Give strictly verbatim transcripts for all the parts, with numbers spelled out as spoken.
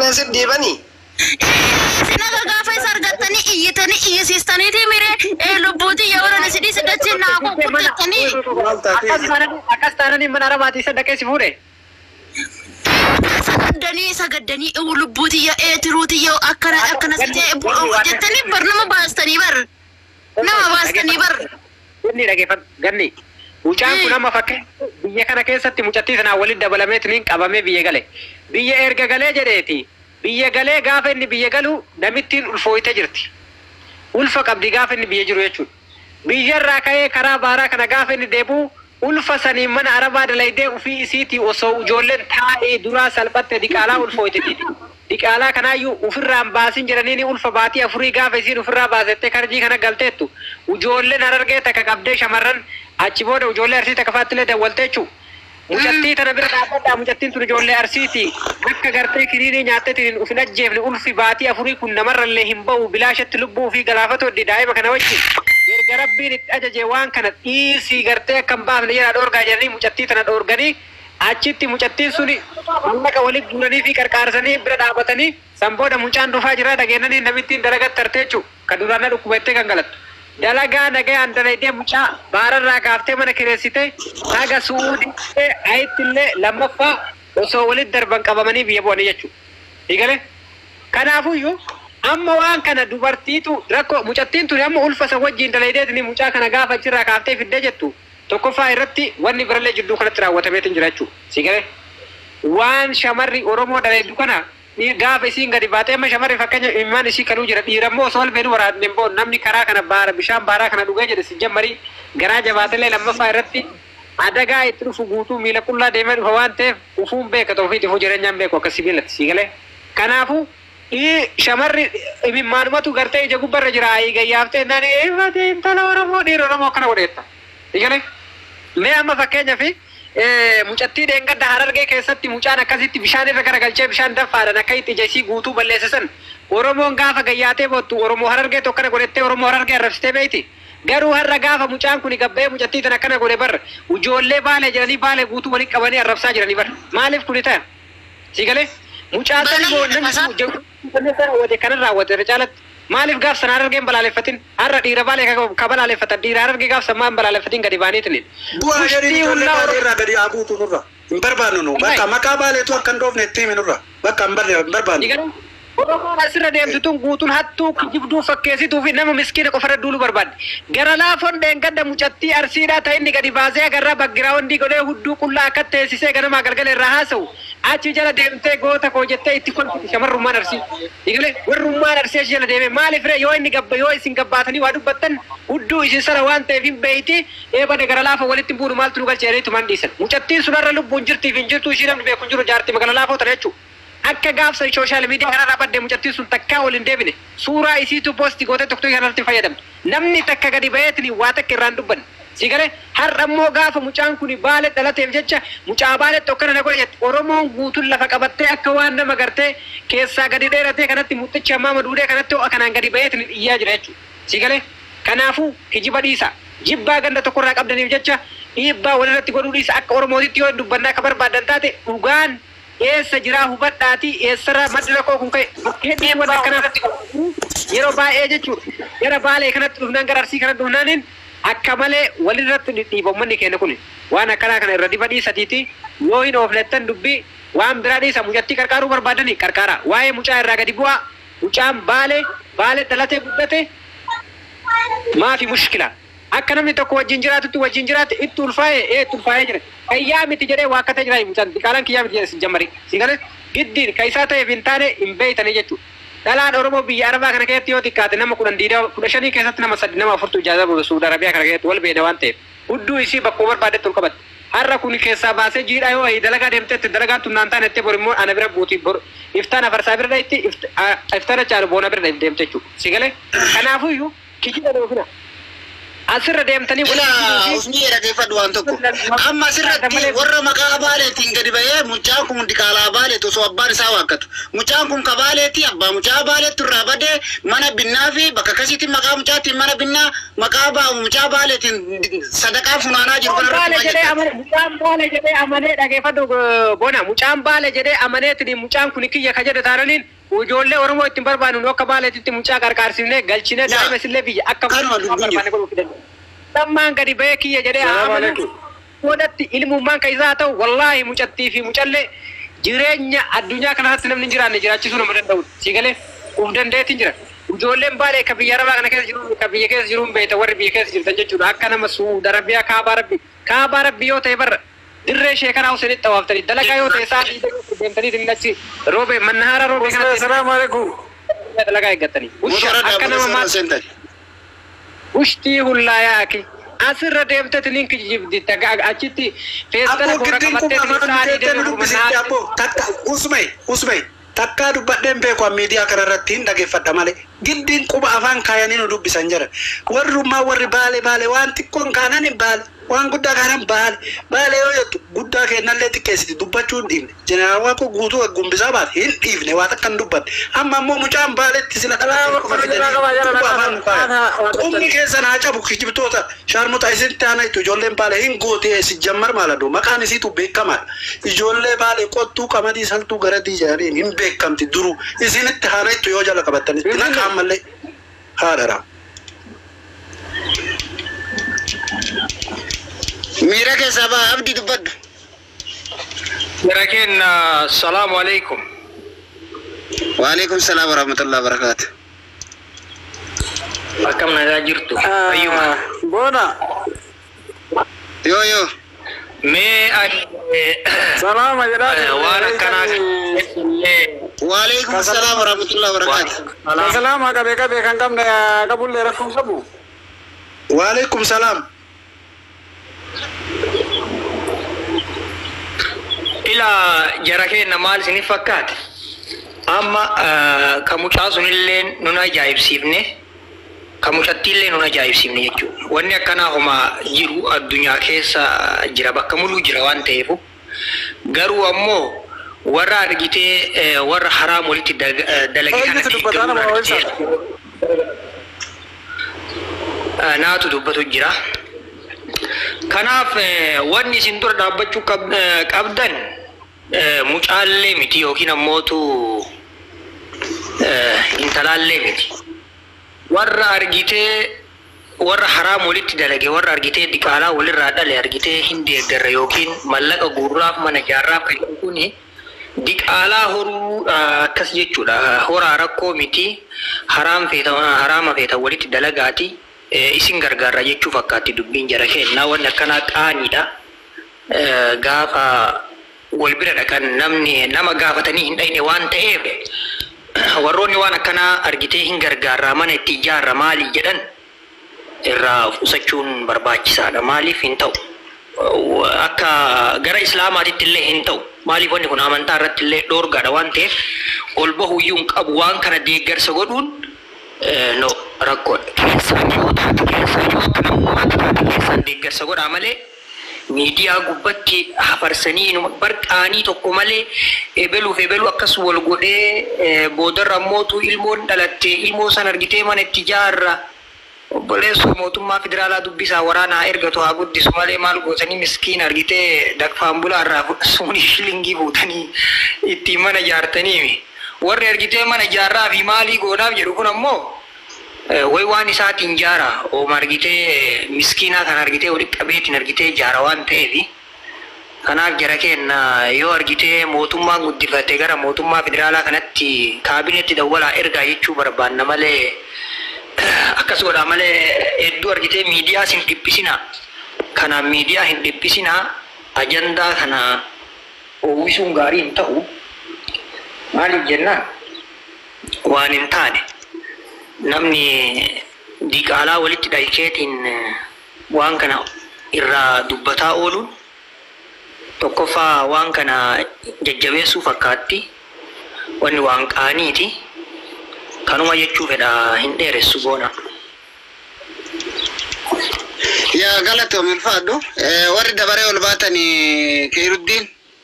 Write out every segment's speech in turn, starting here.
Kenya sedih bani. Sinaga gaafa isa argattanii iyyatanii iyyisiistaniiti mire ee lubbuuti yoo warra sidii saddeetti naaku kurtettanii akkas taananii mana arabaatii sadaqee si fuudhe sagaddanii sagaddanii lubbuuti yaa ee tiruuti yoo akkana akkana ta'e jettanii bar nama baastanii bar nama baastanii bar inni dhageeffatu ganni mucaan kun amma fakkee biyya kana keessatti mucattii sanaa waliin dabalameetiin qabamee biyya gale biyya erga galee jedheeti biyya galee gaafa inni biyya galu namittiin ulfooyte jirti ulfa qabdi gaafa inni biyya jiru jechuudha biyyarraa ka'ee karaa baaraa kana gaafa inni deebi'u ulfa sanii mana arabaa dalaydee ofii isiitii osoo ijoolleen taa'ee duraa salphatte diqaalaa ulfooyteeti diqaalaa kanaayyuu ofirraan baasin jedhaniini ulfa baatii afurii gaafa isiin ofirraa baasettee karjii kana galteettu ijoolleen harargee takka qabdee shamarran achi booda ijoollee arsii takka faattilee dawwaltee jechuudha. Mucattii tana bira dhaabadhaa mucattiin tun ijoollee arsiiti akka gartee kiriinii nyaatteetiin ufin ajjeefne ulfi baatii afurii kun namarrallee hin ba'u bilaashatti lubbuu fi galaafatoo daa'ima kana wajjin erga rabbiin itti ajaje waan kana dhiisii gartee akka hin baafne jedhaa dhoorgaa jedhanii mucattii tana dhoorganii achitti mucattiin suni mallaqa walitti guuranii fi qarqaarsanii bira dhaabatanii san booda mucaan dhufaa jira dhageenanii namittiin dalagat tartee jechuudha kan duraan dhukkubattee kan galattu. Dalagaa nagayaan dalaydee mucaa baararraa kaaftee mana kireessite haga suudii ayittillee lammaffaa osoo walitti darban qabamanii biyya bu'anii jechuudha. Hiikale kanaafuyyuu amma waan kana dubartiitu rakkoo mucattiin tuni amma ulfa isa wajjin dalaydeetini mucaa kana gaafa achirraa kaaftee fiddee jettu tokkoffaa irratti wanni birallee jidduu kanatti raawwatameetiin jira jechuudha. Hiikale waan shamarri Oromoo dalaydu kana gaafa isiin gadi baatee amma shamarri fakkeenya imimmaan isii kanuu jira dhiirammoo osoo walbeen waraadne boo namni karaa kana baara bishaan baaraa kana dhugee jedhe si jammarii garaa jabaatellee lammaffaa irratti adagaa itti dhufu guutuu miila qullaa deemee dhufa waan ta'eef ufuun beeka ta'uu fi tifuu jireenyaan beeku akka sibiilatti sii galee kanaafuu shamarri imimmaanumatu gartee ija gubbarra jira ayii gayyaaftee naan eefatee intala Oromoo dhiira Oromoo akkana godheetta sii galee mee amma fakkeenya fi mucattii deengadda harargee keessatti mucaan akkasitti bishaan irra garagalchee bishaan danfaadhaan akka itti ija isii guutuu balleessisan Oromoon gaafa gayyaatee boottu Oromoo harargee tokkana godhettee Oromoo harargee arrabsitee beeyti garuu har'a gaafa mucaan kun gabbee mucattii tan akkana godhe barra ijoollee baalee jedhanii baalee guutuu walitti qabanii arrabsaa jiranii barra maaliif kun ta'an sii galee mucaan tani boo namni raawwate kanan raawwate irra caalatti maaliif gaaf sana harargeen balaaleffatin har'a dhiira baalee ka balaaleffatan dhiira harargee gaaf samaan balaaleffatin gadi baaniitiin Bu'aa jedhanii ijoollee baalee irraa gadi haabuutu nurra hin barbaannu nu bakka maqaa baaleetu akka hin dhoofne itti himi nurra bakka hin barbaannu. Oromoon asirra deemtituun guutuun hattuu kijibduu fakkeessituu fi nama miskiina qofarra duulu barbaadde. Gara laafoon deengadda mucattii arsiidhaa ta'e inni gadi baasee agarraa baggiraa hundi godhee hudduu qullaa akka teessisee ganamaa galgala irraa haasa'u. Achi jala deemtee goota koo jettee itti kolfiti shamarrummaan arsii. Digalee warrummaan arsii achi jala deeme maaliif ree yoo inni gabba yoo isin gabbaatanii waa dubbattan hudduu isin sana waan ta'eef hin beeyti eebade gara laafa walitti buunu maaltu nu galchee jedhanii tumaan dhiisan. Mucattiin sunarra lubbuun jirtiif hin jirtu ishii namni beeku hin jiru jaartii magaalaa laafoo tana jechuudha. Akka gaafsa social media kanarraa baddee mucattiin sun takkaa waliin deebine suuraa isiitu posti gootee tokko tokko kanarratti fayyadamtu namni takka gadi baheetini waa takka irraan dubbanne sigale har'a immoo gaafa mucaan kun baale dhalateef jecha mucaa baale tokkana na godhe Oromoon guutuun lafa qabattee akka waan nama gartee keessaa gadi dheeratee kanatti muxichi ammaa maduudee kanatti ho'a kanaan gadi baheetini iyyaa jira jechuudha sigale kanaafuu kijiba dhiisa jibbaa ganda tokkorraa qabdaniif jecha dhiibbaa walirratti godhuu dhiisa akka Oromootitti yoo dubbannaa akka barbaadan taate dhugaan eessa jiraa hubadhaati eessarraa maddira koo kun ka'e hedhee wanta kanarratti yeroo baay'ee jechuudha gara baalee kanatti dhufnaan gara arsii kanatti dhufnaaniin akka malee walirratti dhiibammanni keenya kun waan akkanaa kana irra diba dhiisatiiti yoo hin ooflettan dubbii waan biraa dhiisa mucattii qarqaaruu barbaadanii qarqaara waa'ee mucaa irraa gadi bu'aa mucaan baalee baalee dhalatee guddate maafi mushkila akka namni tokko wajjin jiraatutti wajjin jiraate itti ulfaa'ee ee itti ulfaa'ee jira kayyaa miti jedhee waa akka ta'e jira mucaan diqaalaan kiyyaa miti jedhe jammari sigale giddiin kaysaa ta'eef hin taane hin beeytanii jechuudha dhalaan Oromoo biyya Arabaa kana keessatti yoo xiqqaate nama kudhan diida kudha shanii keessatti nama sadii nama afurtu ijaaza bulu Suudi Arabiyaa kana keessatti wal beeda waan ta'eef hudduu isii bakkoo barbaadetti ol qabatte har'a kun keessaa baasee jiidhaa yoo dalagaa deemtetti dalagaan tunnaan taane itti bor immoo ana bira buutii bor iftaan afarsaa bira itti iftaan caalu boona bira deemte jechuudha sigale kanaafuyyuu kijiba dhoofina asirra deemtanii ila usni dhaggeeffadhu waan tokko amma asirratti warra maqaa baaleetiin gadi bahee mucaan kun diqaalaa baaleetu osoo abbaan isaa waakkatu mucaan kun kabaaleeti abbaa mucaa baaleetu irraa badee mana binnaa fi bakka akkasiitiin maqaa mucaatiin mana binnaa maqaa baa mucaa baaleetiin sadaqaa funaanaa jiru kanarratti mucaan baale jedhee amanee dhaggeeffadhu bona mucaan baale jedhee amaneetiin mucaan kun kiyya ka jedhe taananiin ijoollee Oromoo ittiin barbaannu akka baaleetitti mucaa qarqaarsiifnee galchinee daa'ima isillee biyya akka barbaanne godhuu fidannu. Sammaan gadi bahee kiyya jedhee amanu godhatti ilmummaan kan isaa ta'u wallaahi mucattii fi mucallee jireenya addunyaa kanarratti namni hin jiraanne jiraachisuu nama danda'u. Siigalee uf dandeetiin jira. Ijoolleen baalee ka biyya arabaa kana keessa jiru ka biyya keessa jiruun beekta warri biyya keessa jirtan jechuudha. Akka nama Suuda Arabiyaa kaabaa rabbi kaabaa rabbi yoo ta'e barra dirree sheekanaa usanitti xawaaftanii dalagaa yoo ta'e isaa deemtanii dinnachi roobe mannahaara roobe kanatti. Assalaamu alaikum. Dalagaa eeggatanii. Akka nama maal ushtii hullaayaaki asirra deemtati ninki jibdi achitti feestana boora qabattee saanii deemu takka usmay usmay takka dubbadheen beeku miidiyaa kanarratti hin dhageeffadha malee giddiin quba afaan kaayanii nu dubbisan jira warrummaa warri baale baale waan xiqqoon kaanan baale waan guddaa kaanan baale baale yoo jettu guddaa kennallee xiqqeessiti dubbachuu hin dhiifne jeneraal waaqoo guutuu gumbisaa baate hin dhiifne waan akkan dubbatte amma ammoo mucaan baaletti sila qubni keessa naa cabu kijibtoota shaarmota isitti aana itti ijoolleen baale hin gootee si jammar maaladoo maqaan isiitu beekamaadha ijoollee baale qottuu qamadii saltuu garadii jedhaniin hin beekamti duruu isinitti haana ittu yoo jala qabattanitti naqaan mallee haadhara. Mira ke sabah abdi dubbaddu. Barakin assalamu alaikum. Waalaikum salam warahmatullahi wabarakatuh. Akkam nagaa jirtu? Ayyuma. Bona. Yo yo. Me Salama jedhaa. Waan akkanaa Waalaikum salam warahmatullahi wabarakatuh. Salama qabe qabe kan qabne qabullee rakkoon qabu. Waalaikum salam. ila jara kenna maal isin fakkaate amma kamucaa sunillee nuna ajaa'ibsiifne kamucattiillee nuna ajaa'ibsiifne jechuudha wanni akkanaa homa jiru addunyaa keessa jira bakka muluu jira waan ta'eef garuu ammoo warra argitee warra haraam walitti dalage kanatti naatu dubbatu jira kanaaf wanni isin dura dhaabbachuu qabdan mucaallee miti yookiin ammootu intalaallee miti warra argitee warra haraam walitti dalage warra argitee diqaalaa walirraa dhale argitee hin deeggarre yookiin mallaqa guurraaf mana jaarraaf kan kuni diqaalaa horuu akkas jechuudha horaa rakkoo miti haraam feeta haraama feeta walitti dalagaati isin gargaarra jechuu fakkaatti dubbiin jara kennaa wanni akkanaa qaaniidha gaafa wal bira dhaqan namni nama gaafatanii hin dhayne waan ta'eef warroonni waan akkanaa argitee hin gargaarra mana itti ijaarra maali jedhan irraa usachuun barbaachisaadha maaliif hin ta'u akka gara islaamaatitti illee hin ta'u maaliif wanni kun amantaa irratti illee dhoorgaadha waan ta'eef ol bahuyyuu hin qabu waan kana deeggarsa godhuun no rakkoodha keessaan yoo taate keessaan yoo akka namummaatti taate keessaan deeggarsa godhaa malee miidiyaa gubbatti hafarsanii barqaanii tokko malee ebeluuf ebelu akkas wal godhee boodarra ammootu ilmoon dhalatte ilmoo san argitee mana itti ijaarra obboleessoo mootummaa federaalaa dubbisaa waraanaa ergatu haa guddisu malee maal gootanii miskiin argitee dakfaan bulaa irraa fudhasuun shilingii fuutanii ittiin mana ijaartanii warri argitee mana ijaarraa fi maalii goonaaf jedhu kun ammoo way waan isaatiin jaara ooma argitee miskiinaa kan argitee walitti qabeetiin argitee jaara waan ta'eef kanaaf jara kenna yoo argitee mootummaan guddifate gara mootummaa federaalaa kanatti kaabineetti dawwalaa ergaa jechuu barbaanna malee akkas godhaa malee hedduu argitee miidiyaa hin dhiphisina kana miidiyaa hin dhiphisina ajandaa kana uwwisuun gaarii hin ta'u maaliif jennaan waan hin taane namni diqaalaa walitti dhaykeetiin waan kana irraa dubbataa ooluun tokkoffaa waan kana jajjabeessuu fakkaatti wanni waan qaaniiti kanuma jechuu fedha hin dheeressu boona. يا غلطة من فادو ورد بري والباتني كير الدين.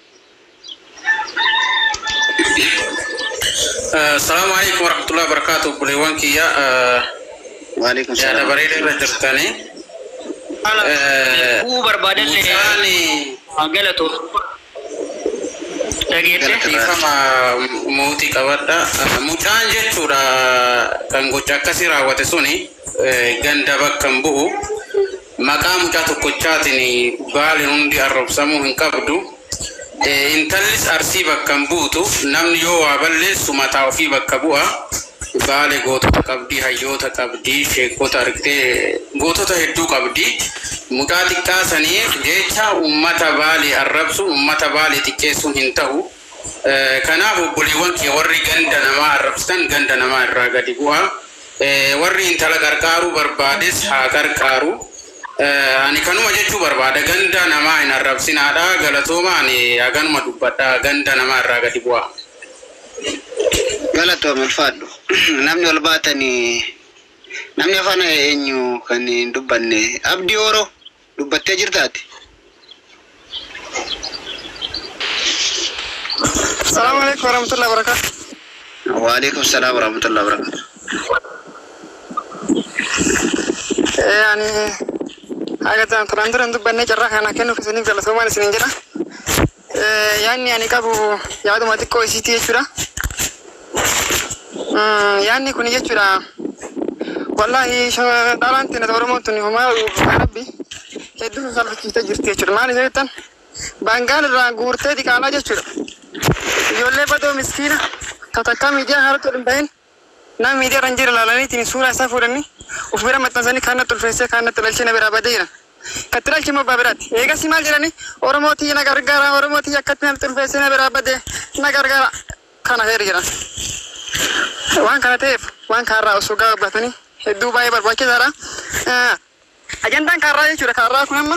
السلام عليكم ورحمة الله وبركاته. بليوان كيا وعليكم السلام. يا بري رجرتني. هو بربادل لي. غلطة. Sama muti kawada mutaan jechuudha kan gocha akkasii raawwate suni ganda bakka hin bu'u maqaa mucaa tokkochaatiin baali hundi arrabsamuu hin qabdu intallis arsii bakka hin buutu namni yoo waa balleessu mataa ofii bakka bu'a baali gootota qabdii hayyoota qabdii sheekota argitee gootota hedduu qabdii mucaa xiqqaa saniif jecha ummata baali arrabsu ummata baali xiqqeessuun hin ta'u. Kanaaf obboleewwan kee warri ganda namaa arrabsan ganda namaa irraa gadi bu'a. Warri intala gargaaruu barbaades haa gargaaru. Ani kanuma jechuu barbaada ganda namaa hin arrabsinaadha. Galatooma ani haganuma dubbadha ganda namaa irraa gadi bu'a. Galatooma ulfaadhu. Namni ol baatanii namni afaan eenyu kan hin dubbanne abdii horoo dubbattee jirtaati. السلام عليكم ورحمة الله وبركاته. وعليكم السلام ورحمة الله وبركاته. يعني حاجة ترى عندنا ندب بني جرّا أنا كأنه في سنين جل سوما سنين جرّا. يعني يعني كابو يعدو ما تكوي سيتي يشورا. يعني كوني يشورا. والله شو داران تنا دورمو تني هما ربي. كدو سالفة كيتا جرتي يشورا. ما نجيتن. بانغال رانغورتي دي كالا يشورا. يولي بدو مسكينة تتكا ميديا هارتو البين نام ميديا رنجير لالاني تني سورة سافورني وفيرا متنزاني كانت الفريسة كانت الالشينا برابدينا كترال شما بابرات ايغا سيمال جراني ورموتي نغرغارا ورموتي يكتنا الفريسة برابدي نغرغارا كان غير جران وان كان تيف وان كان راو سوغا بلاتني هدو باي برباكي دارا أجندان كان راي شورا كان راو كنما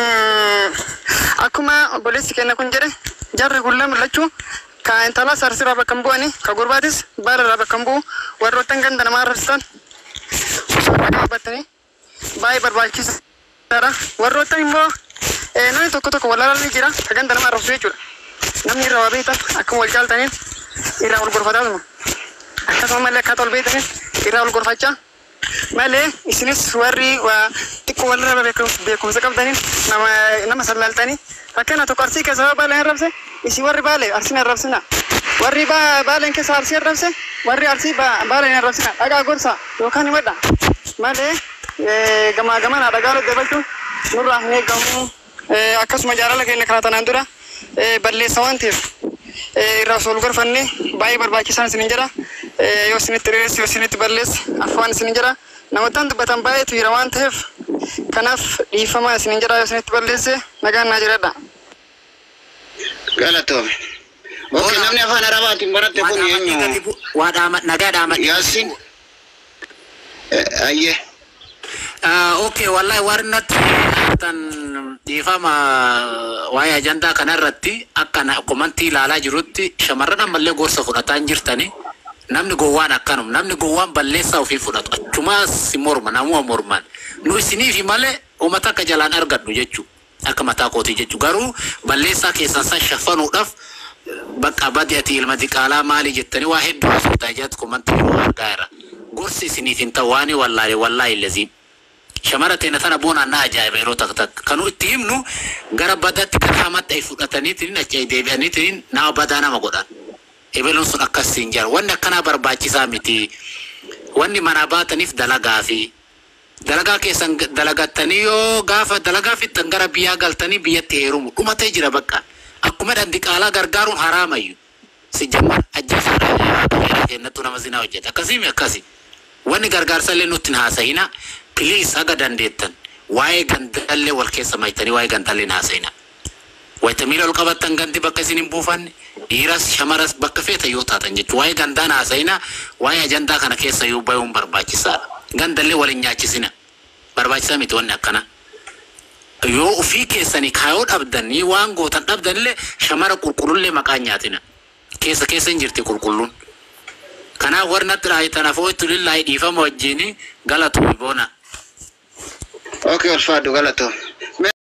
أكما بوليس كينا كنجري جارة كلهم لچو كان تلا سرسي رابع كمبواني كغرباتيس بار رابع كمبو وروتن كان دنما رستان باتني باي برباكي سارا وروتن مو نani tokko tokko walaalli jira kagan dana marrabsu jechuudha namni irraa beekan akkuma wal jaaltaniin irraa wal gorfataa tuma akkasuma malee akka tol beekaniin irraa wal gorfachaa malee isinis warri waa xiqqoo walirra beekumsa qabdaniin nama nama sallaaltanii fakkeenya tokko arsii keessa baaleen arrabse isi warri baale arsiin arrabsina warri baaleen keessa arsii arrabse warri arsii baaleen arrabsina dhagaa gorsa yookaan himadha malee gamaa gamaan dhagaa dabalchuun nurraa hin eegamu akkasuma jaalala keenya karaa tanaan dura balleessa waan ta'eef irraa osoo gorfanne baay'ee barbaachisaan isin jira yoo isinitti reessi yoo isinitti balleessa afaan isin jira namoota dubbatan baay'eetu jira waan ta'eef kanaaf dhiifama isin jira yoo isinitti balleesse nagaan naa jiradha. Galatoome. Oke namni afaan arabaatiin baratte kun eenyu? Waadhaa nagaadhaa. Yaasin. Ayyee. Oke wallahi warnatti tan dhiifama waa'ee ajandaa kanarratti akkana komantii ilaalaa jirutti shamarran ammallee gorsa fudhataan jirtani namni gowwaan akkanum namni gowwaan balleessaa ofii fudhatu achumaas morma namuma mormaan nu isiniif malee uummata akka jalaan argadhu jechuu akka mataa kootii jechuu garuu balleessaa keessan san shafanuudhaaf bakka badii ati ilma diqaalaa maali jettanii waa hedduu haasoftaa jirtu komantii yeroo argaa jira gorsi isiniif hin ta'u waani wallaahi wallaahi laziim shamara teena tana boona na ajaa'iba yeroo takka takka kanu itti himnu gara badatti kan hamatti ay fudhataniitiin achi deebi'aniitiin nama badaa nama godhan ebeloon sun akkasiin jira wanni akkanaa barbaachisaa miti wanni mana baataniif dalagaa fi dalagaa keessan dalagattanii yoo gaafa dalagaa fixan gara biyyaa galtanii biyyatti heerumu dhumatee jira bakka akkuma dandiqaalaa gargaaruun haraamayyu si jammar ajjeesaa jennatu nama zinaa hojjeta akkasiimi akkasi wanni gargaarsallee nutti hin haasa'ina please aga dandeettan waa'ee gandallee wal keessa maaytanii waa'ee gandallee haasa'ina wayitamiila ol qabattan gandi bakka isin hin buufanne dhiiras shamaras bakka feeta yoo taatan jechuudha waa'ee gandaan haasa'ina waa'ee ajandaa kana keessa yoo bayuun barbaachisaadha gandallee wal hin nyaachisina barbaachisaa miti wanni akkana yoo ofii keessanii kaayoo dhabdanii waan gootan dhabdanillee shamara qulqullullee maqaan nyaatina keessa keessa hin jirti qulqulluun kanaaf warnatti raayitanaaf ooytu lillahi dhiifama wajjini galatu boona. Okay, ulfaadhu galatoo.